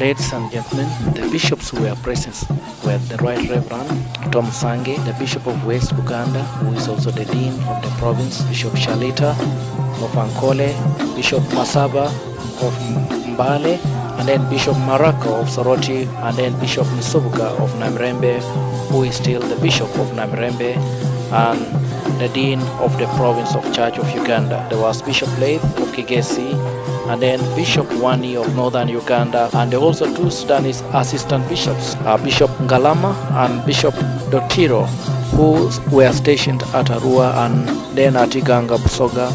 Ladies and gentlemen, the bishops who were present were the Right Reverend Tom Sange, the Bishop of West Uganda, who is also the Dean of the province, Bishop Shalita of Ankole, Bishop Masaba of Mbale, and then Bishop Marako of Soroti, and then Bishop Msubuka of Namirembe, who is still the Bishop of Namirembe, and the Dean of the province of Church of Uganda. There was Bishop Leith of Kigesi, and then Bishop Wani of Northern Uganda, and there were also two Sudanese assistant bishops, Bishop Ngalama and Bishop Dotiro, who were stationed at Arua and then at Iganga Busoga.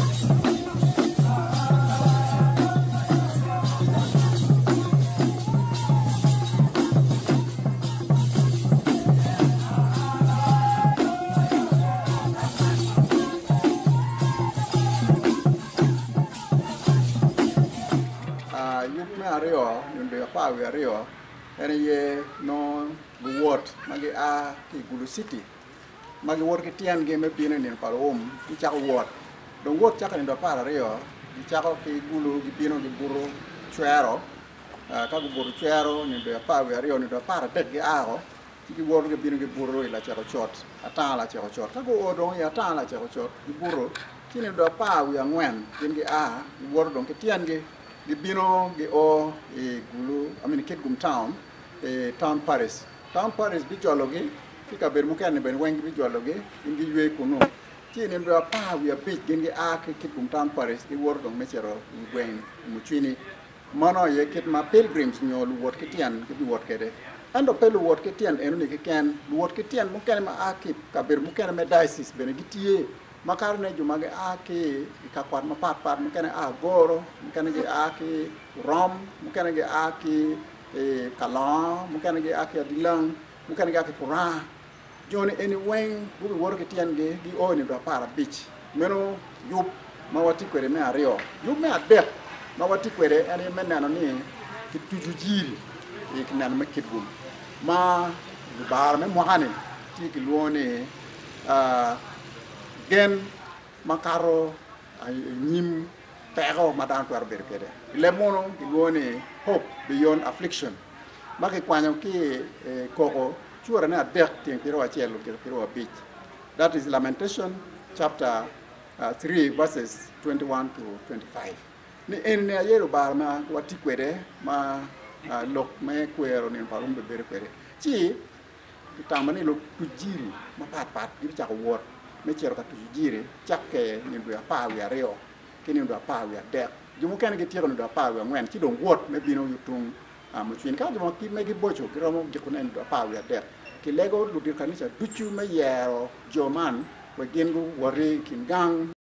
Ario, you power Ario, and ye no word, Maggie a Gulu City. Maggie work at Tian game of being in Palom, the Chak word. Don't work Chak in the Parario, the Chak of Gulu, the Pino, the Buru, Chuero, Kaburu Chuero, and the power Ario, and the Paratec Aro, the work of being the Buru, la Chako short, a town la Chako short, Tago Odon, a town la Chako short, the Buru, Tin the power we are when, in the A, the word on Ketiange. The Bino, the O, Gulu, I mean, Kitgum town, town Paris. Town Paris, Bijologi, Pika Bermukan, Ben Wang Bijologi, in the Yue Kuno. Tin in the Pa, we are big in the Ark, Kitgum town Paris, the word of Mechero, Wayne, Muchini. Mono, ye kit my pilgrims, no word Kitian, could be what Kede. And the Pelu word Kitian, and only can, word Kitian, Mukanima Arki, Kabir Mukanama dices, Beneditie. Makarne jumaga aki ikakwat mapat mukane goro mukane aki rom mukane aki kalon mukane aki dilang mukane aki pura joni anyway bubi work tiange gi oni do para beach meno yup mawati kwere me ario yup me ade mawati kwere ani menano ni kitujujiri ikinan makitgum ma bar me mohane ti kilone gen makaro nim pero madan to arbekede le mono goni hope beyond affliction maki kwanyo ki koko chura na dek tin piro achelo piro beach. That is Lamentation chapter 3 verses 21 to 25. Ni en yero bar ma watikwede ma lok me kwero ni parum be kwede chi tamani lok tujiri ma pat gibi chako wot me chero ka tujiri chakke ni do pa wi areo kini do pa wi dek jumu ken ge tiero do pa wi ngwen chi do wot me bino yutung mo chin ka jumu ki me gi bocho ki romo ge kunen do pa wi dek ki lego du dir kanisa duchu me yero joman we gengu wari kin gang